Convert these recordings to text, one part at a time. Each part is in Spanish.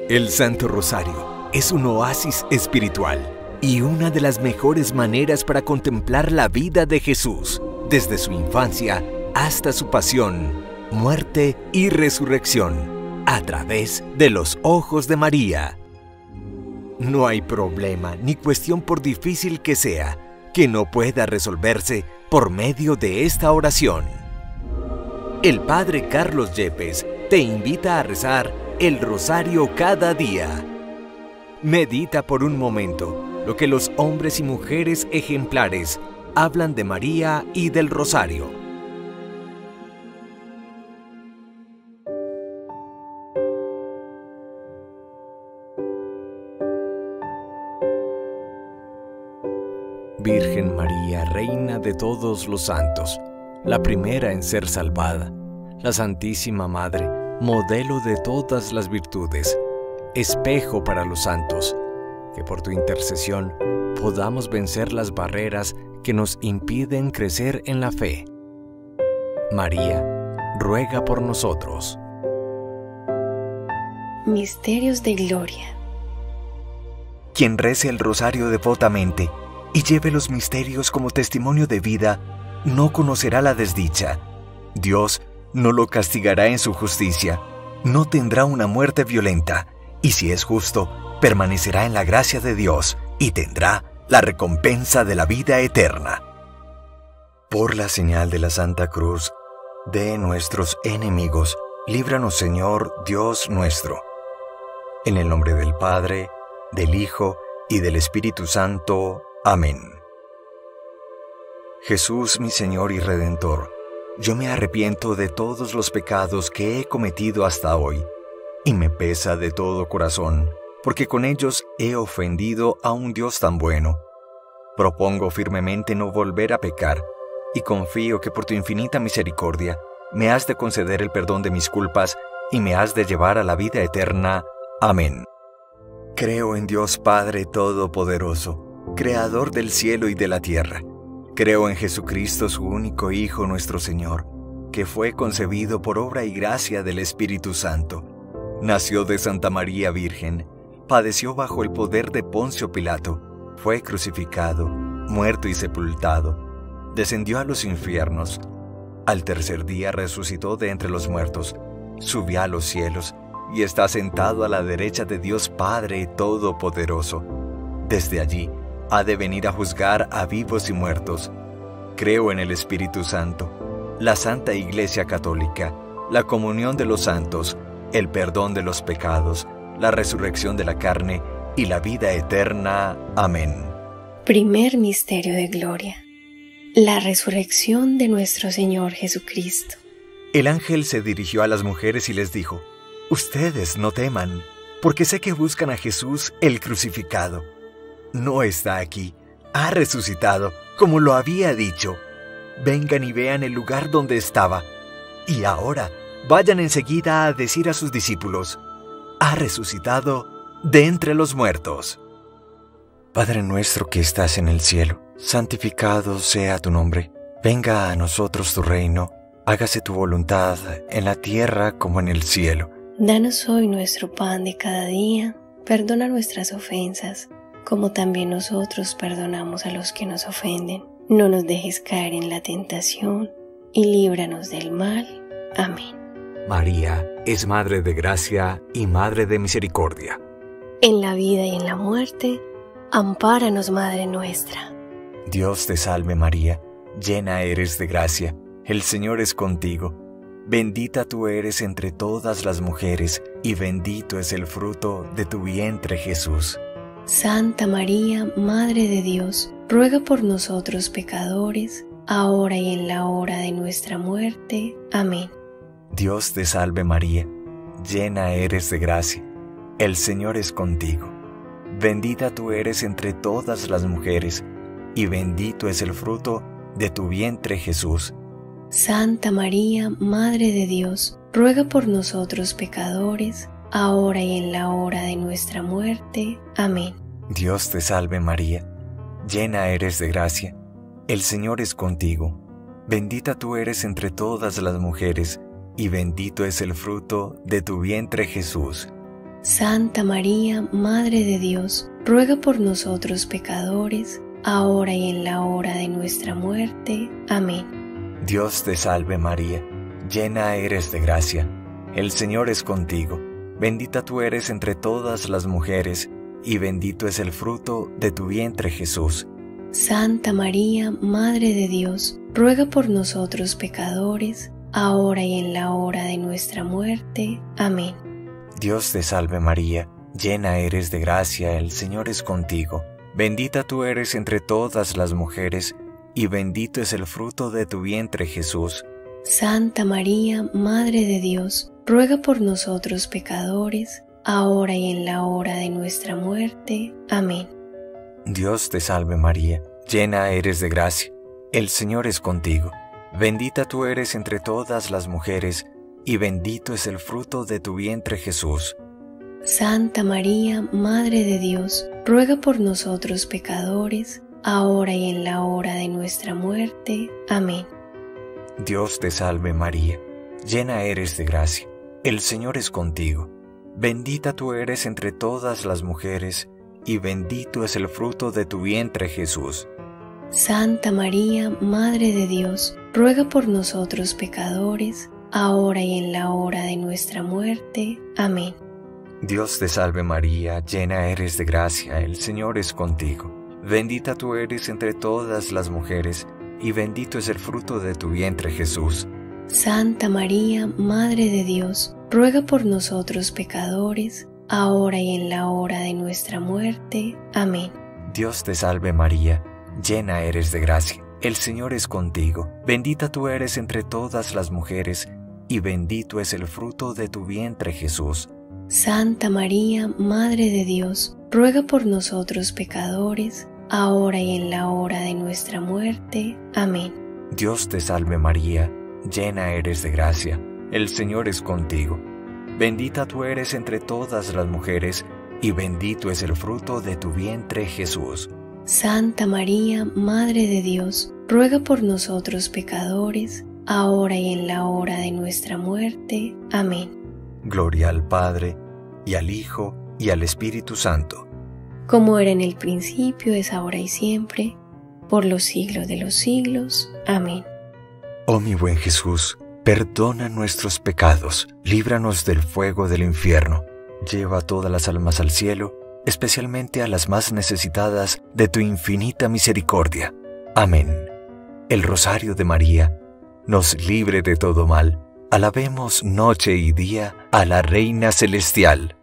El Santo Rosario es un oasis espiritual y una de las mejores maneras para contemplar la vida de Jesús, desde su infancia hasta su pasión, muerte y resurrección, a través de los ojos de María. No hay problema ni cuestión, por difícil que sea, que no pueda resolverse por medio de esta oración. El Padre Carlos Yepes te invita a rezar el Rosario cada día. Medita por un momento lo que los hombres y mujeres ejemplares hablan de María y del Rosario. Virgen María, Reina de todos los santos, la primera en ser salvada, la Santísima Madre, modelo de todas las virtudes, espejo para los santos, que por tu intercesión podamos vencer las barreras que nos impiden crecer en la fe. María, ruega por nosotros. Misterios de Gloria. Quien rece el rosario devotamente y lleve los misterios como testimonio de vida, no conocerá la desdicha. Dios no lo castigará en su justicia, no tendrá una muerte violenta, y si es justo, permanecerá en la gracia de Dios y tendrá la recompensa de la vida eterna. Por la señal de la Santa Cruz de nuestros enemigos, líbranos, Señor Dios nuestro. En el nombre del Padre, del Hijo y del Espíritu Santo. Amén. Jesús, mi Señor y Redentor, yo me arrepiento de todos los pecados que he cometido hasta hoy, y me pesa de todo corazón, porque con ellos he ofendido a un Dios tan bueno. Propongo firmemente no volver a pecar, y confío que por tu infinita misericordia me has de conceder el perdón de mis culpas y me has de llevar a la vida eterna. Amén. Creo en Dios Padre Todopoderoso, Creador del cielo y de la tierra. Creo en Jesucristo, su único Hijo, nuestro Señor, que fue concebido por obra y gracia del Espíritu Santo. Nació de Santa María Virgen, padeció bajo el poder de Poncio Pilato, fue crucificado, muerto y sepultado, descendió a los infiernos. Al tercer día resucitó de entre los muertos, subió a los cielos y está sentado a la derecha de Dios Padre Todopoderoso. Desde allí ha de venir a juzgar a vivos y muertos. Creo en el Espíritu Santo, la Santa Iglesia Católica, la comunión de los santos, el perdón de los pecados, la resurrección de la carne y la vida eterna. Amén. Primer misterio de gloria. La resurrección de nuestro Señor Jesucristo. El ángel se dirigió a las mujeres y les dijo: Ustedes no teman, porque sé que buscan a Jesús el crucificado. No está aquí, ha resucitado, como lo había dicho. Vengan y vean el lugar donde estaba. Y ahora, vayan enseguida a decir a sus discípulos: ha resucitado de entre los muertos. Padre nuestro que estás en el cielo, santificado sea tu nombre. Venga a nosotros tu reino. Hágase tu voluntad en la tierra como en el cielo. Danos hoy nuestro pan de cada día. Perdona nuestras ofensas, como también nosotros perdonamos a los que nos ofenden. No nos dejes caer en la tentación, y líbranos del mal. Amén. María es Madre de Gracia y Madre de Misericordia. En la vida y en la muerte, ampáranos, Madre nuestra. Dios te salve María, llena eres de gracia, el Señor es contigo. Bendita tú eres entre todas las mujeres, y bendito es el fruto de tu vientre, Jesús. Santa María, Madre de Dios, ruega por nosotros pecadores, ahora y en la hora de nuestra muerte. Amén. Dios te salve María, llena eres de gracia, el Señor es contigo. Bendita tú eres entre todas las mujeres, y bendito es el fruto de tu vientre, Jesús. Santa María, Madre de Dios, ruega por nosotros pecadores, ahora y en la hora de nuestra muerte. Amén. Dios te salve María, llena eres de gracia, el Señor es contigo. Bendita tú eres entre todas las mujeres, y bendito es el fruto de tu vientre, Jesús. Santa María, Madre de Dios, ruega por nosotros pecadores, ahora y en la hora de nuestra muerte. Amén. Dios te salve María, llena eres de gracia, el Señor es contigo, bendita tú eres entre todas las mujeres, y bendito es el fruto de tu vientre Jesús. Santa María, Madre de Dios, ruega por nosotros pecadores, ahora y en la hora de nuestra muerte. Amén. Dios te salve María, llena eres de gracia, el Señor es contigo, bendita tú eres entre todas las mujeres, y bendito es el fruto de tu vientre Jesús. Santa María, Madre de Dios, ruega por nosotros pecadores, ahora y en la hora de nuestra muerte. Amén. Dios te salve María, llena eres de gracia, el Señor es contigo, bendita tú eres entre todas las mujeres, y bendito es el fruto de tu vientre Jesús. Santa María, Madre de Dios, ruega por nosotros pecadores, ahora y en la hora de nuestra muerte. Amén. Dios te salve María, llena eres de gracia, el Señor es contigo, bendita tú eres entre todas las mujeres, y bendito es el fruto de tu vientre Jesús. Santa María, Madre de Dios, ruega por nosotros pecadores, ahora y en la hora de nuestra muerte. Amén. Dios te salve María, llena eres de gracia, el Señor es contigo, bendita tú eres entre todas las mujeres, y bendito es el fruto de tu vientre Jesús. Santa María, Madre de Dios, ruega por nosotros pecadores, ahora y en la hora de nuestra muerte. Amén. Dios te salve María, llena eres de gracia, el Señor es contigo, bendita tú eres entre todas las mujeres, y bendito es el fruto de tu vientre Jesús. Santa María, Madre de Dios, ruega por nosotros pecadores, ahora y en la hora de nuestra muerte. Amén. Dios te salve María, llena eres de gracia, el Señor es contigo, bendita tú eres entre todas las mujeres, y bendito es el fruto de tu vientre Jesús. Santa María, Madre de Dios, ruega por nosotros pecadores, ahora y en la hora de nuestra muerte. Amén. Gloria al Padre, y al Hijo, y al Espíritu Santo. Como era en el principio, es ahora y siempre, por los siglos de los siglos. Amén. Oh mi buen Jesús, perdona nuestros pecados, líbranos del fuego del infierno, lleva a todas las almas al cielo, especialmente a las más necesitadas de tu infinita misericordia. Amén. El Rosario de María nos libre de todo mal. Alabemos noche y día a la Reina Celestial.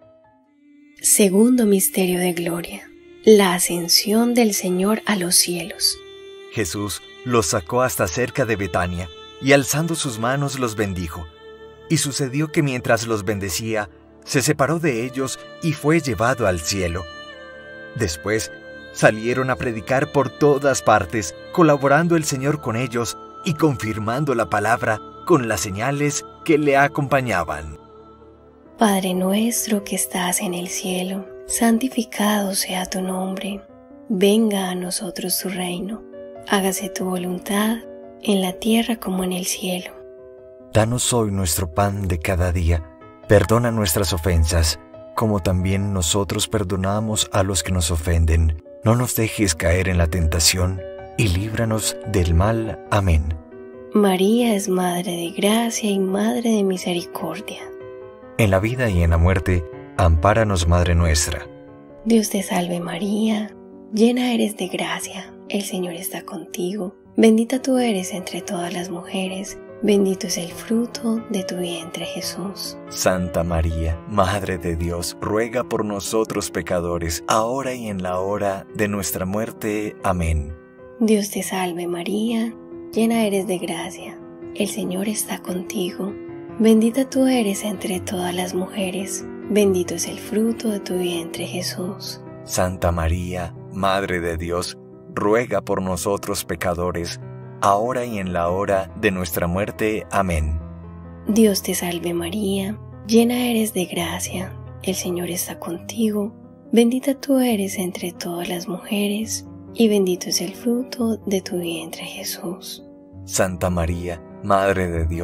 Segundo misterio de gloria, la ascensión del Señor a los cielos. Jesús los sacó hasta cerca de Betania, y alzando sus manos los bendijo. Y sucedió que mientras los bendecía, se separó de ellos y fue llevado al cielo. Después salieron a predicar por todas partes, colaborando el Señor con ellos y confirmando la palabra con las señales que le acompañaban. Padre nuestro que estás en el cielo, santificado sea tu nombre. Venga a nosotros tu reino. Hágase tu voluntad, en la tierra como en el cielo. Danos hoy nuestro pan de cada día. Perdona nuestras ofensas, como también nosotros perdonamos a los que nos ofenden. No nos dejes caer en la tentación, y líbranos del mal. Amén. María es Madre de Gracia y Madre de Misericordia. En la vida y en la muerte, ampáranos, Madre nuestra. Dios te salve María, llena eres de gracia, el Señor está contigo. Bendita tú eres entre todas las mujeres, bendito es el fruto de tu vientre Jesús. Santa María, Madre de Dios, ruega por nosotros pecadores, ahora y en la hora de nuestra muerte. Amén. Dios te salve María, llena eres de gracia, el Señor está contigo. Bendita tú eres entre todas las mujeres, bendito es el fruto de tu vientre Jesús. Santa María, Madre de Dios, ruega por nosotros pecadores, ahora y en la hora de nuestra muerte. Amén. Dios te salve María, llena eres de gracia, el Señor está contigo. Bendita tú eres entre todas las mujeres, y bendito es el fruto de tu vientre Jesús. Santa María, Madre de Dios,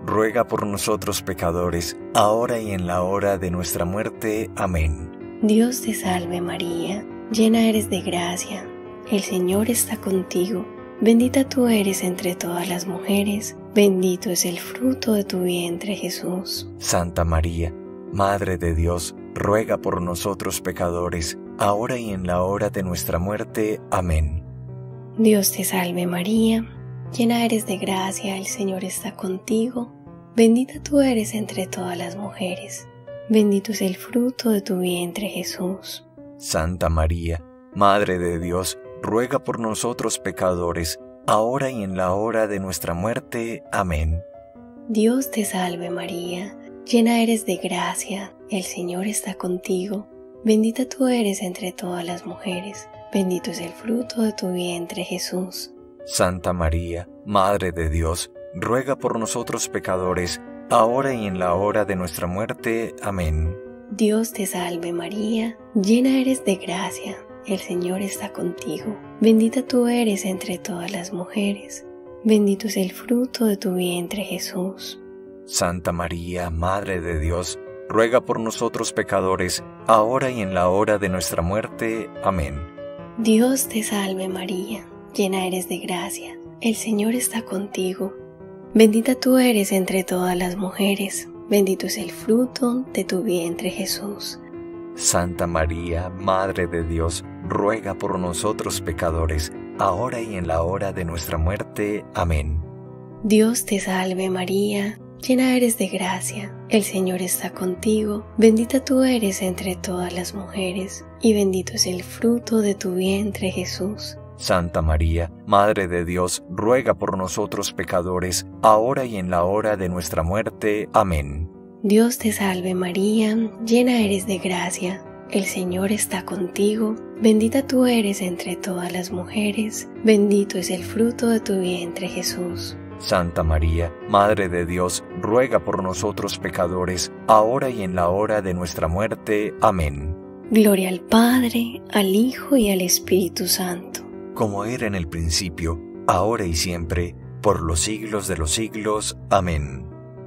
ruega por nosotros pecadores, ahora y en la hora de nuestra muerte. Amén. Dios te salve María, llena eres de gracia, el Señor está contigo. Bendita tú eres entre todas las mujeres, bendito es el fruto de tu vientre Jesús. Santa María, Madre de Dios, ruega por nosotros pecadores, ahora y en la hora de nuestra muerte. Amén. Dios te salve María, llena eres de gracia, el Señor está contigo. Bendita tú eres entre todas las mujeres, bendito es el fruto de tu vientre Jesús. Santa María, Madre de Dios, ruega por nosotros pecadores, ahora y en la hora de nuestra muerte. Amén. Dios te salve María, llena eres de gracia, el Señor está contigo. Bendita tú eres entre todas las mujeres, bendito es el fruto de tu vientre Jesús. Santa María, Madre de Dios, ruega por nosotros pecadores, ahora y en la hora de nuestra muerte. Amén. Dios te salve María, llena eres de gracia, el Señor está contigo. Bendita tú eres entre todas las mujeres, bendito es el fruto de tu vientre Jesús. Santa María, Madre de Dios, ruega por nosotros pecadores, ahora y en la hora de nuestra muerte. Amén. Dios te salve María, llena eres de gracia, el Señor está contigo. Bendita tú eres entre todas las mujeres, bendito es el fruto de tu vientre Jesús. Santa María, Madre de Dios, ruega por nosotros pecadores, ahora y en la hora de nuestra muerte. Amén. Dios te salve María, llena eres de gracia, el Señor está contigo. Bendita tú eres entre todas las mujeres, y bendito es el fruto de tu vientre Jesús. Santa María, Madre de Dios, ruega por nosotros pecadores, ahora y en la hora de nuestra muerte. Amén. Dios te salve María, llena eres de gracia, el Señor está contigo. Bendita tú eres entre todas las mujeres, bendito es el fruto de tu vientre Jesús. Santa María, Madre de Dios, ruega por nosotros pecadores, ahora y en la hora de nuestra muerte. Amén. Gloria al Padre, al Hijo y al Espíritu Santo. Como era en el principio, ahora y siempre, por los siglos de los siglos. Amén.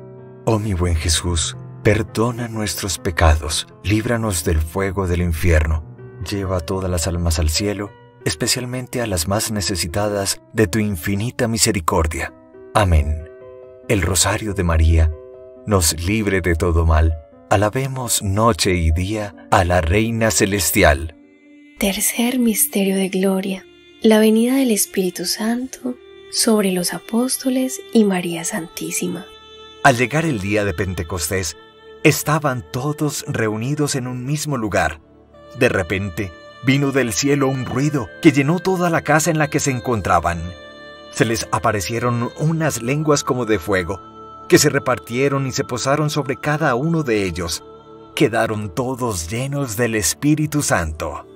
Oh mi buen Jesús, perdona nuestros pecados, líbranos del fuego del infierno, lleva a todas las almas al cielo, especialmente a las más necesitadas de tu infinita misericordia. Amén. El Rosario de María nos libre de todo mal. Alabemos noche y día a la Reina Celestial. Tercer misterio de gloria, la venida del Espíritu Santo sobre los apóstoles y María Santísima. Al llegar el día de Pentecostés, estaban todos reunidos en un mismo lugar. De repente, vino del cielo un ruido que llenó toda la casa en la que se encontraban. Se les aparecieron unas lenguas como de fuego, que se repartieron y se posaron sobre cada uno de ellos. Quedaron todos llenos del Espíritu Santo.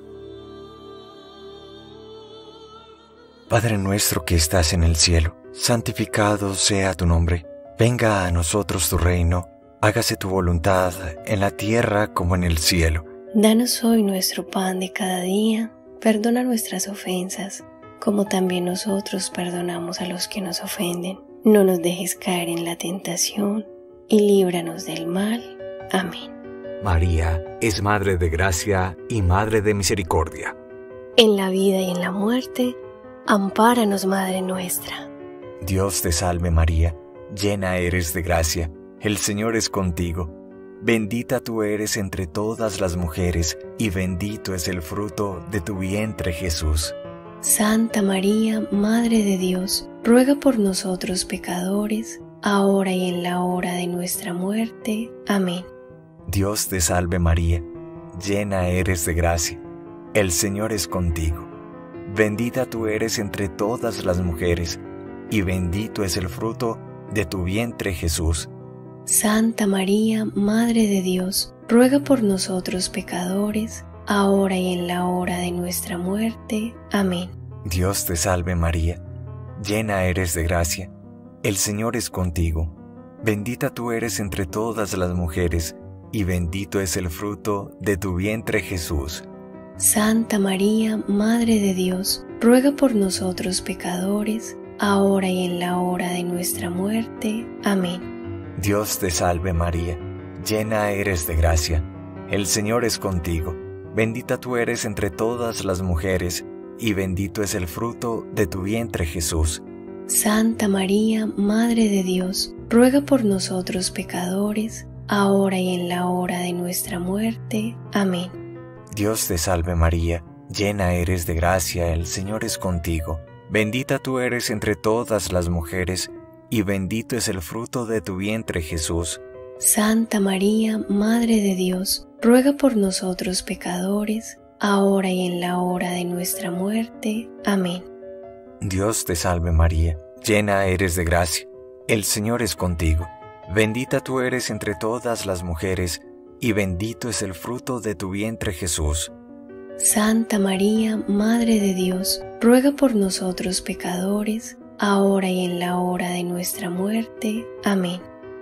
Padre nuestro que estás en el cielo, santificado sea tu nombre. Venga a nosotros tu reino, hágase tu voluntad en la tierra como en el cielo. Danos hoy nuestro pan de cada día, perdona nuestras ofensas, como también nosotros perdonamos a los que nos ofenden. No nos dejes caer en la tentación, y líbranos del mal. Amén. María es Madre de Gracia y Madre de Misericordia. En la vida y en la muerte, ampáranos, Madre nuestra. Dios te salve María, llena eres de gracia, el Señor es contigo. Bendita tú eres entre todas las mujeres, y bendito es el fruto de tu vientre Jesús. Santa María, Madre de Dios, ruega por nosotros pecadores, ahora y en la hora de nuestra muerte. Amén. Dios te salve María, llena eres de gracia, el Señor es contigo. Bendita tú eres entre todas las mujeres, y bendito es el fruto de tu vientre Jesús. Santa María, Madre de Dios, ruega por nosotros pecadores, ahora y en la hora de nuestra muerte. Amén. Dios te salve María, llena eres de gracia, el Señor es contigo. Bendita tú eres entre todas las mujeres, y bendito es el fruto de tu vientre Jesús. Santa María, Madre de Dios, ruega por nosotros pecadores, ahora y en la hora de nuestra muerte. Amén. Dios te salve María, llena eres de gracia, el Señor es contigo, bendita tú eres entre todas las mujeres, y bendito es el fruto de tu vientre Jesús. Santa María, Madre de Dios, ruega por nosotros pecadores, ahora y en la hora de nuestra muerte. Amén. Dios te salve María, llena eres de gracia, el Señor es contigo, bendita tú eres entre todas las mujeres, y bendito es el fruto de tu vientre Jesús. Santa María, Madre de Dios, ruega por nosotros pecadores, ahora y en la hora de nuestra muerte. Amén. Dios te salve María, llena eres de gracia, el Señor es contigo, bendita tú eres entre todas las mujeres, y bendito es el fruto de tu vientre Jesús. Santa María, Madre de Dios, ruega por nosotros pecadores, ahora y en la hora de nuestra muerte. Amén.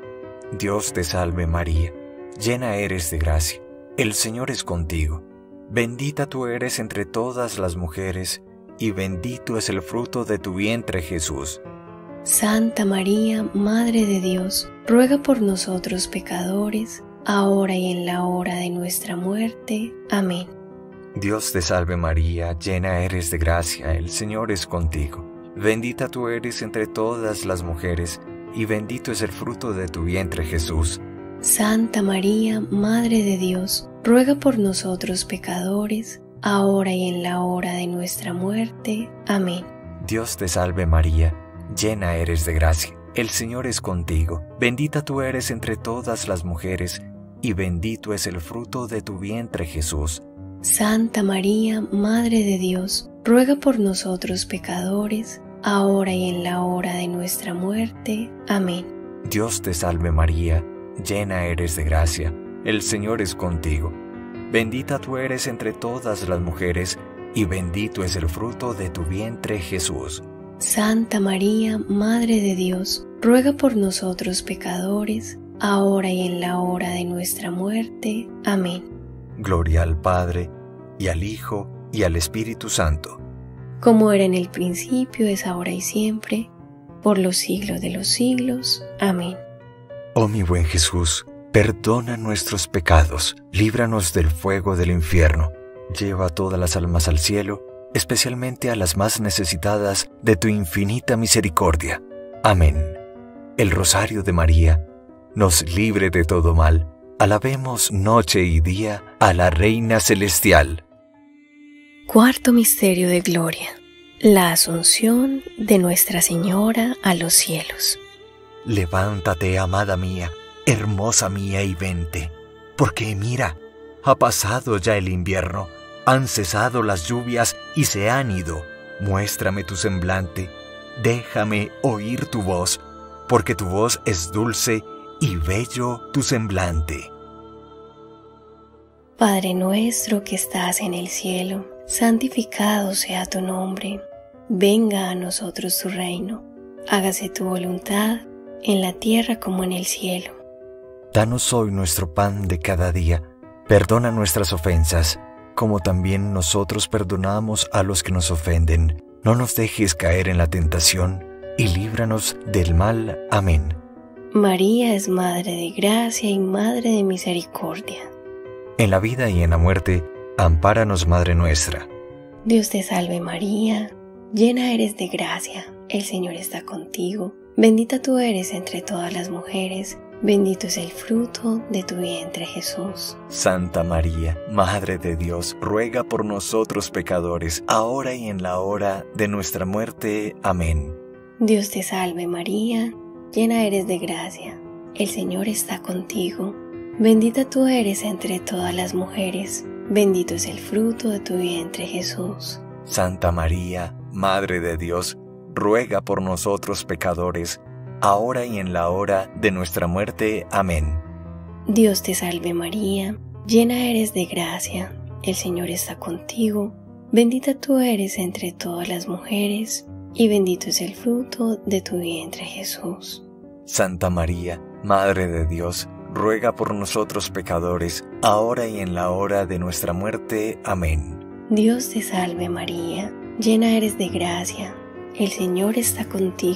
Dios te salve María, llena eres de gracia, el Señor es contigo, bendita tú eres entre todas las mujeres, y bendito es el fruto de tu vientre Jesús. Santa María, Madre de Dios, ruega por nosotros pecadores, ahora y en la hora de nuestra muerte. Amén. Dios te salve María, llena eres de gracia, el Señor es contigo, bendita tú eres entre todas las mujeres, y bendito es el fruto de tu vientre Jesús. Santa María, Madre de Dios, ruega por nosotros pecadores, ahora y en la hora de nuestra muerte. Amén. Dios te salve María, llena eres de gracia, el Señor es contigo, bendita tú eres entre todas las mujeres, y bendito es el fruto de tu vientre Jesús. Santa María, Madre de Dios, ruega por nosotros pecadores, ahora y en la hora de nuestra muerte. Amén. Dios te salve María, llena eres de gracia, el Señor es contigo, bendita tú eres entre todas las mujeres, y bendito es el fruto de tu vientre Jesús. Santa María, Madre de Dios, ruega por nosotros pecadores, ahora y en la hora de nuestra muerte. Amén. Gloria al Padre, y al Hijo, y al Espíritu Santo. Como era en el principio, es ahora y siempre, por los siglos de los siglos. Amén. Oh mi buen Jesús, perdona nuestros pecados, líbranos del fuego del infierno, lleva a todas las almas al cielo, especialmente a las más necesitadas de tu infinita misericordia. Amén. El Rosario de María nos libre de todo mal. Alabemos noche y día a la Reina Celestial. Cuarto misterio de gloria: la Asunción de Nuestra Señora a los cielos. Levántate, amada mía, hermosa mía, y vente, porque mira, ha pasado ya el invierno, han cesado las lluvias y se han ido. Muéstrame tu semblante, déjame oír tu voz, porque tu voz es dulce y bello tu semblante. Padre nuestro que estás en el cielo, santificado sea tu nombre. Venga a nosotros tu reino. Hágase tu voluntad, en la tierra como en el cielo. Danos hoy nuestro pan de cada día. Perdona nuestras ofensas, como también nosotros perdonamos a los que nos ofenden. No nos dejes caer en la tentación, y líbranos del mal. Amén. María es Madre de Gracia y Madre de Misericordia. En la vida y en la muerte, ampáranos, Madre nuestra. Dios te salve María, llena eres de gracia, el Señor está contigo. Bendita tú eres entre todas las mujeres, bendito es el fruto de tu vientre Jesús. Santa María, Madre de Dios, ruega por nosotros pecadores, ahora y en la hora de nuestra muerte. Amén. Dios te salve María, llena eres de gracia, el Señor está contigo. Bendita tú eres entre todas las mujeres, bendito es el fruto de tu vientre Jesús. Santa María, Madre de Dios, ruega por nosotros pecadores, ahora y en la hora de nuestra muerte. Amén. Dios te salve María, llena eres de gracia, el Señor está contigo. Bendita tú eres entre todas las mujeres, y bendito es el fruto de tu vientre Jesús. Santa María, Madre de Dios, ruega por nosotros pecadores, ahora y en la hora de nuestra muerte. Amén. Dios te salve María, llena eres de gracia, el Señor está contigo.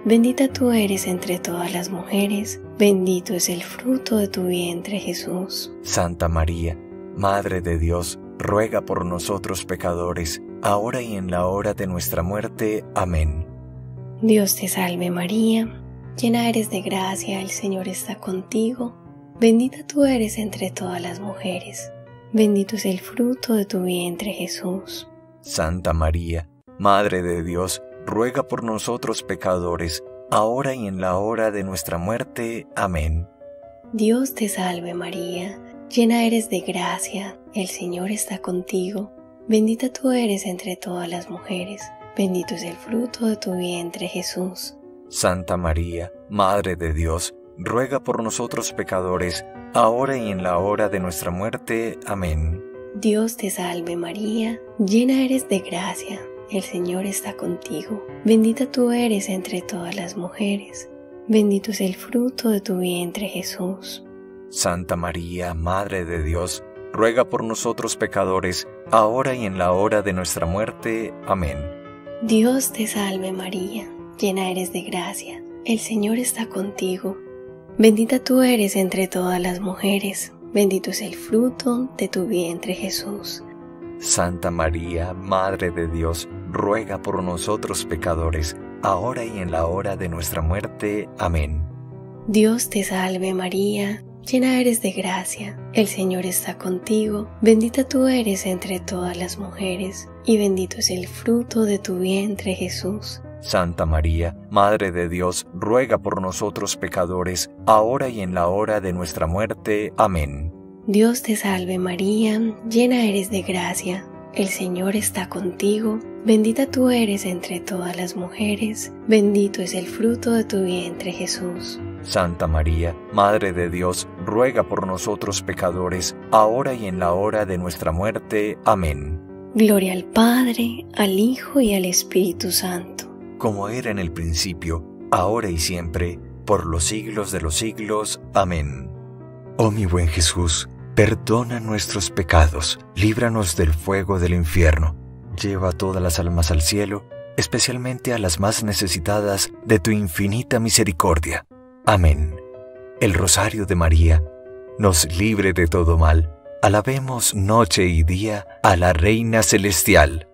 bendita tú eres entre todas las mujeres, bendito es el fruto de tu vientre Jesús. Santa María, Madre de Dios, ruega por nosotros pecadores, ahora y en la hora de nuestra muerte. Amén. Dios te salve María, llena eres de gracia, el Señor está contigo, bendita tú eres entre todas las mujeres, bendito es el fruto de tu vientre Jesús. Santa María, Madre de Dios, ruega por nosotros pecadores, ahora y en la hora de nuestra muerte. Amén. Dios te salve María, llena eres de gracia, el Señor está contigo, bendita tú eres entre todas las mujeres, bendito es el fruto de tu vientre Jesús. Santa María, Madre de Dios, ruega por nosotros pecadores, ahora y en la hora de nuestra muerte. Amén. Dios te salve María, llena eres de gracia, el Señor está contigo, bendita tú eres entre todas las mujeres, bendito es el fruto de tu vientre Jesús. Santa María, Madre de Dios, ruega por nosotros pecadores, ahora y en la hora de nuestra muerte. Amén. Dios te salve María, llena eres de gracia, el Señor está contigo, bendita tú eres entre todas las mujeres, bendito es el fruto de tu vientre Jesús. Santa María, Madre de Dios, ruega por nosotros pecadores, ahora y en la hora de nuestra muerte. Amén. Dios te salve María, llena eres de gracia, el Señor está contigo, bendita tú eres entre todas las mujeres, y bendito es el fruto de tu vientre Jesús. Santa María, Madre de Dios, ruega por nosotros pecadores, ahora y en la hora de nuestra muerte. Amén. Dios te salve María, llena eres de gracia, el Señor está contigo, bendita tú eres entre todas las mujeres, bendito es el fruto de tu vientre Jesús. Santa María, Madre de Dios, ruega por nosotros pecadores, ahora y en la hora de nuestra muerte. Amén. Gloria al Padre, al Hijo y al Espíritu Santo. Como era en el principio, ahora y siempre, por los siglos de los siglos. Amén. Oh mi buen Jesús, perdona nuestros pecados, líbranos del fuego del infierno, lleva todas las almas al cielo, especialmente a las más necesitadas de tu infinita misericordia. Amén. El Rosario de María nos libre de todo mal. Alabemos noche y día a la Reina Celestial.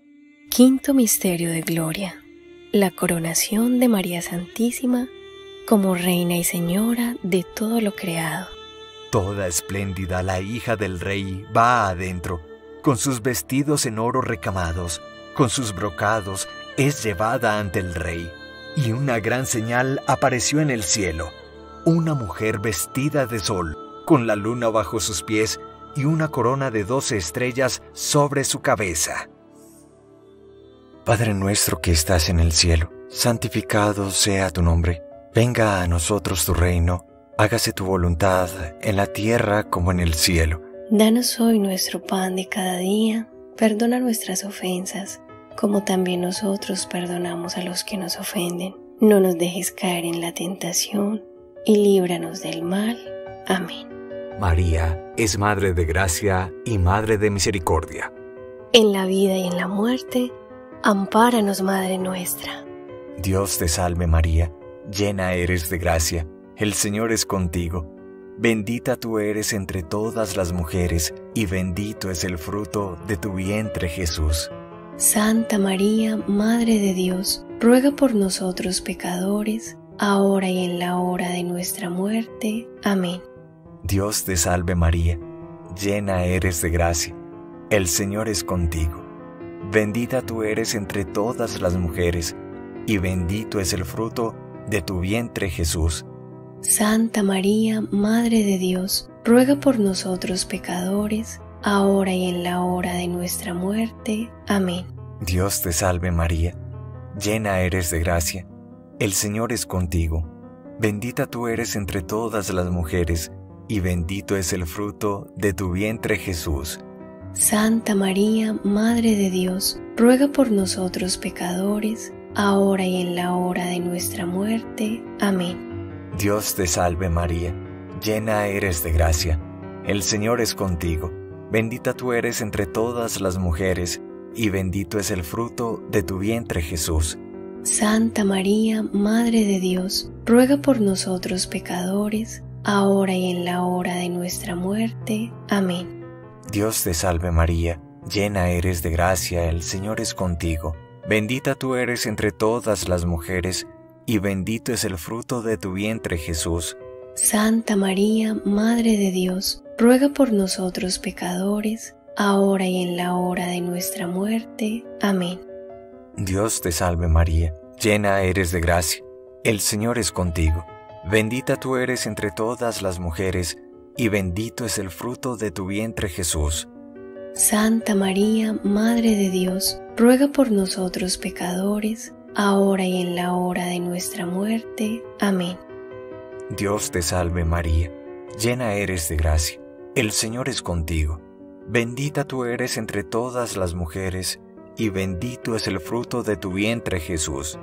Quinto misterio de gloria: la coronación de María Santísima como Reina y Señora de todo lo creado. Toda espléndida la hija del Rey va adentro, con sus vestidos en oro recamados, con sus brocados, es llevada ante el Rey. Y una gran señal apareció en el cielo, una mujer vestida de sol, con la luna bajo sus pies y una corona de 12 estrellas sobre su cabeza. Padre nuestro que estás en el cielo, santificado sea tu nombre. Venga a nosotros tu reino, hágase tu voluntad en la tierra como en el cielo. Danos hoy nuestro pan de cada día, perdona nuestras ofensas, como también nosotros perdonamos a los que nos ofenden. No nos dejes caer en la tentación, y líbranos del mal. Amén. María es Madre de Gracia y Madre de Misericordia. En la vida y en la muerte, ampáranos, Madre nuestra. Dios te salve María, llena eres de gracia, el Señor es contigo. Bendita tú eres entre todas las mujeres, y bendito es el fruto de tu vientre Jesús. Santa María, Madre de Dios, ruega por nosotros pecadores, ahora y en la hora de nuestra muerte. Amén. Dios te salve María, llena eres de gracia, el Señor es contigo. Bendita tú eres entre todas las mujeres, y bendito es el fruto de tu vientre Jesús. Santa María, Madre de Dios, ruega por nosotros pecadores, ahora y en la hora de nuestra muerte. Amén. Dios te salve María, llena eres de gracia, el Señor es contigo. Bendita tú eres entre todas las mujeres, y bendito es el fruto de tu vientre Jesús. Santa María, Madre de Dios, ruega por nosotros pecadores, ahora y en la hora de nuestra muerte. Amén. Dios te salve María, llena eres de gracia, el Señor es contigo. Bendita tú eres entre todas las mujeres, y bendito es el fruto de tu vientre Jesús. Santa María, Madre de Dios, ruega por nosotros pecadores, ahora y en la hora de nuestra muerte. Amén. Dios te salve María, llena eres de gracia, el Señor es contigo. Bendita tú eres entre todas las mujeres, y bendito es el fruto de tu vientre Jesús. Santa María, Madre de Dios, ruega por nosotros pecadores, ahora y en la hora de nuestra muerte. Amén. Dios te salve María, llena eres de gracia, el Señor es contigo. Bendita tú eres entre todas las mujeres, y bendito es el fruto de tu vientre Jesús. Santa María, Madre de Dios, ruega por nosotros pecadores, ahora y en la hora de nuestra muerte. Amén. Dios te salve María, llena eres de gracia, el Señor es contigo. Bendita tú eres entre todas las mujeres, y bendito es el fruto de tu vientre Jesús.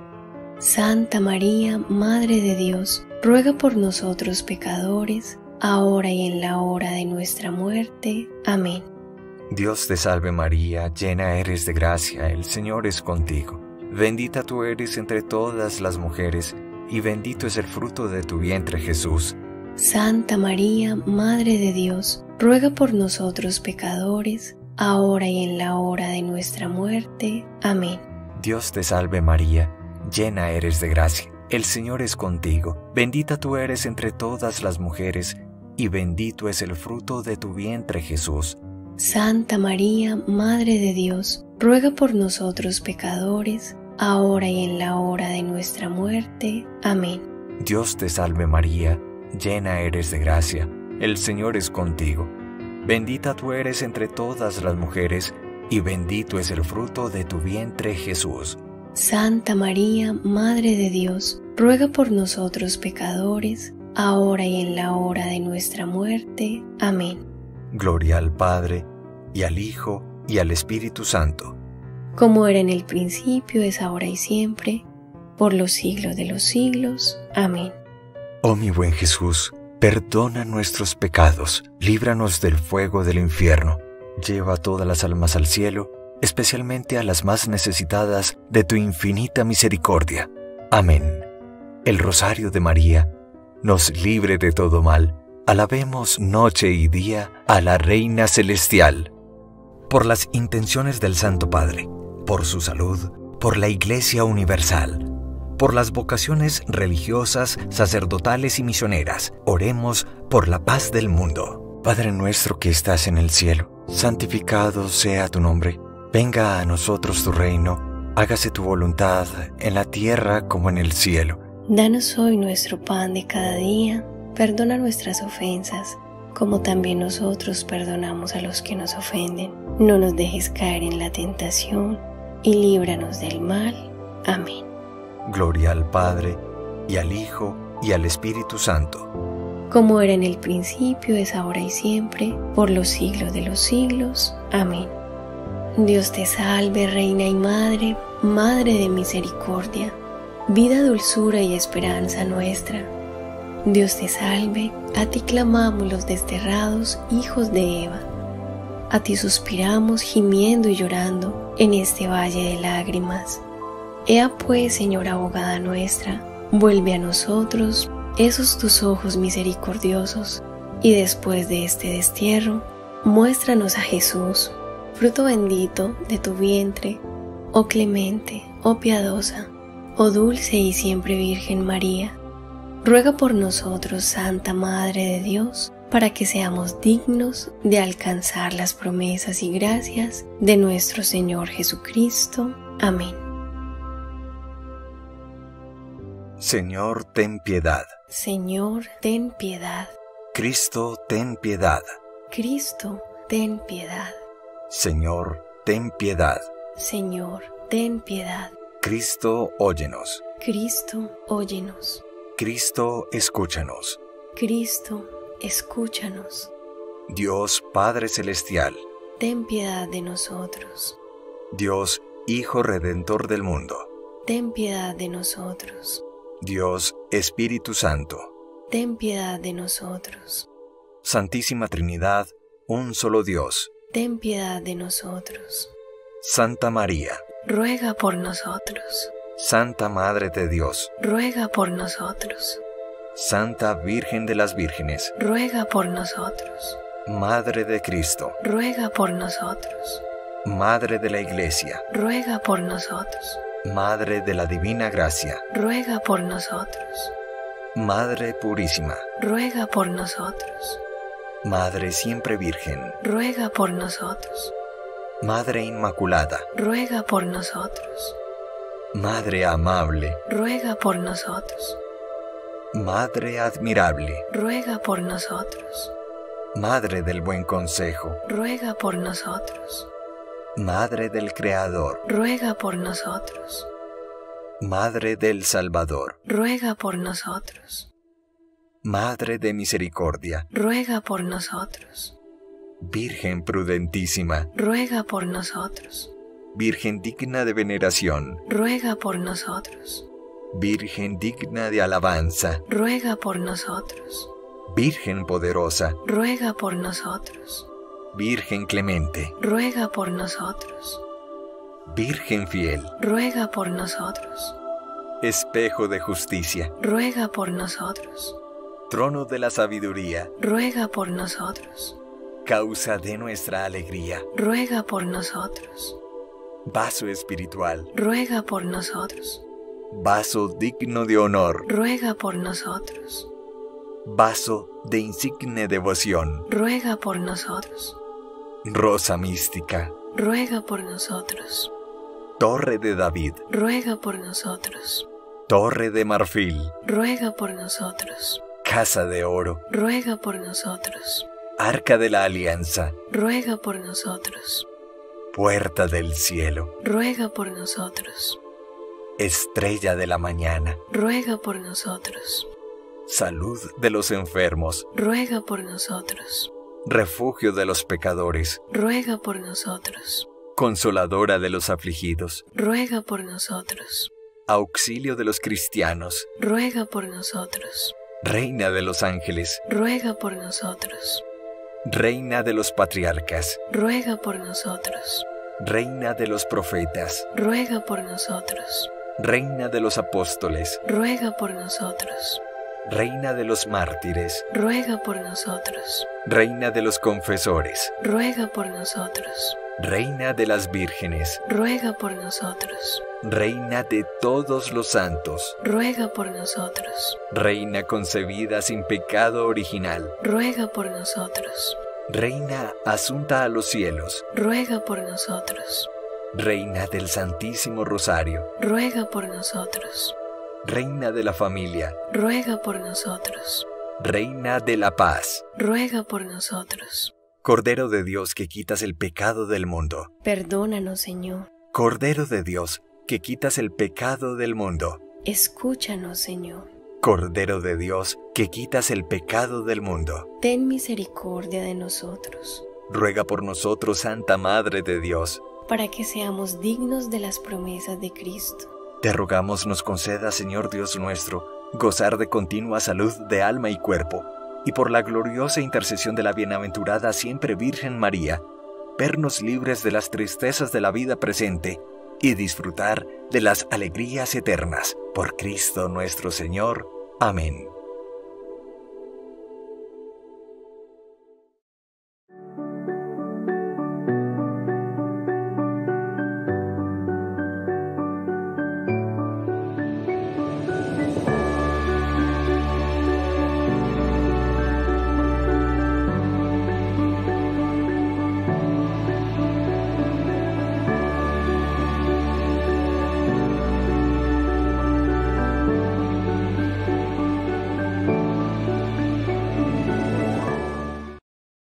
Santa María, Madre de Dios, ruega por nosotros pecadores, ahora y en la hora de nuestra muerte. Amén. Dios te salve María, llena eres de gracia, el Señor es contigo. Bendita tú eres entre todas las mujeres, y bendito es el fruto de tu vientre Jesús. Santa María, Madre de Dios, ruega por nosotros pecadores, ahora y en la hora de nuestra muerte. Amén. Dios te salve María, llena eres de gracia, el Señor es contigo. Bendita tú eres entre todas las mujeres, y bendito es el fruto de tu vientre Jesús. Santa María, Madre de Dios, ruega por nosotros pecadores, ahora y en la hora de nuestra muerte. Amén. Dios te salve María, llena eres de gracia, el Señor es contigo. Bendita tú eres entre todas las mujeres, y bendito es el fruto de tu vientre Jesús. Santa María, Madre de Dios, ruega por nosotros pecadores, ahora y en la hora de nuestra muerte. Amén. Gloria al Padre, y al Hijo, y al Espíritu Santo. Como era en el principio, es ahora y siempre, por los siglos de los siglos. Amén. Oh mi buen Jesús, perdona nuestros pecados, líbranos del fuego del infierno, lleva a todas las almas al cielo, especialmente a las más necesitadas de tu infinita misericordia. Amén. El Rosario de María nos libre de todo mal. Alabemos noche y día a la Reina Celestial. Por las intenciones del Santo Padre, por su salud, por la Iglesia Universal, por las vocaciones religiosas, sacerdotales y misioneras, oremos por la paz del mundo. Padre nuestro que estás en el cielo, santificado sea tu nombre. Venga a nosotros tu reino, hágase tu voluntad en la tierra como en el cielo. Danos hoy nuestro pan de cada día, perdona nuestras ofensas, como también nosotros perdonamos a los que nos ofenden. No nos dejes caer en la tentación, y líbranos del mal. Amén. Gloria al Padre, y al Hijo, y al Espíritu Santo. Como era en el principio, es ahora y siempre, por los siglos de los siglos. Amén. Dios te salve, Reina y Madre, Madre de misericordia, vida, dulzura y esperanza nuestra. Dios te salve, a ti clamamos los desterrados hijos de Eva. A ti suspiramos gimiendo y llorando en este valle de lágrimas. Ea pues, Señora abogada nuestra, vuelve a nosotros esos tus ojos misericordiosos, y después de este destierro, muéstranos a Jesús, fruto bendito de tu vientre, oh clemente, oh piadosa, oh dulce y siempre Virgen María. Ruega por nosotros, Santa Madre de Dios, para que seamos dignos de alcanzar las promesas y gracias de nuestro Señor Jesucristo. Amén. Señor, ten piedad. Señor, ten piedad. Cristo, ten piedad. Cristo, ten piedad. Señor, ten piedad. Señor, ten piedad. Cristo, óyenos. Cristo, óyenos. Cristo, escúchanos. Cristo, escúchanos. Dios Padre Celestial. Ten piedad de nosotros. Dios Hijo Redentor del mundo. Ten piedad de nosotros. Dios Espíritu Santo. Ten piedad de nosotros. Santísima Trinidad, un solo Dios. Ten piedad de nosotros. Santa María. Ruega por nosotros. Santa Madre de Dios, ruega por nosotros. Santa Virgen de las Vírgenes, ruega por nosotros. Madre de Cristo, ruega por nosotros. Madre de la Iglesia, ruega por nosotros. Madre de la Divina Gracia, ruega por nosotros. Madre Purísima, ruega por nosotros. Madre Siempre Virgen, ruega por nosotros. Madre Inmaculada, ruega por nosotros. Madre Amable, ruega por nosotros. Madre Admirable, ruega por nosotros. Madre del Buen Consejo, ruega por nosotros. Madre del Creador, ruega por nosotros. Madre del Salvador, ruega por nosotros. Madre de Misericordia, ruega por nosotros. Virgen prudentísima, ruega por nosotros. Virgen digna de veneración, ruega por nosotros. Virgen digna de alabanza, ruega por nosotros. Virgen poderosa, ruega por nosotros. Virgen clemente, ruega por nosotros. Virgen fiel, ruega por nosotros. Espejo de justicia, ruega por nosotros. Trono de la sabiduría, ruega por nosotros. Causa de nuestra alegría, ruega por nosotros. Vaso espiritual, ruega por nosotros. Vaso digno de honor, ruega por nosotros. Vaso de insigne devoción, ruega por nosotros. Rosa mística, ruega por nosotros. Torre de David, ruega por nosotros. Torre de marfil, ruega por nosotros. Casa de oro, ruega por nosotros. Arca de la Alianza, ruega por nosotros. Puerta del cielo, ruega por nosotros. Estrella de la mañana, ruega por nosotros. Salud de los enfermos, ruega por nosotros. Refugio de los pecadores, ruega por nosotros. Consoladora de los afligidos, ruega por nosotros. Auxilio de los cristianos, ruega por nosotros. Reina de los ángeles, ruega por nosotros. Reina de los patriarcas, ruega por nosotros. Reina de los profetas, ruega por nosotros. Reina de los apóstoles, ruega por nosotros. Reina de los mártires, ruega por nosotros. Reina de los confesores, ruega por nosotros. Reina de las vírgenes, ruega por nosotros. Reina de todos los santos, ruega por nosotros. Reina concebida sin pecado original, ruega por nosotros. Reina asunta a los cielos, ruega por nosotros. Reina del Santísimo Rosario, ruega por nosotros. Reina de la familia, ruega por nosotros. Reina de la paz, ruega por nosotros. Cordero de Dios que quitas el pecado del mundo, perdónanos, Señor. Cordero de Dios que quitas el pecado del mundo, escúchanos, Señor. Cordero de Dios que quitas el pecado del mundo, ten misericordia de nosotros. Ruega por nosotros, Santa Madre de Dios, para que seamos dignos de las promesas de Cristo. Te rogamos nos conceda, Señor Dios nuestro, gozar de continua salud de alma y cuerpo, y por la gloriosa intercesión de la bienaventurada siempre Virgen María, vernos libres de las tristezas de la vida presente y disfrutar de las alegrías eternas. Por Cristo nuestro Señor. Amén.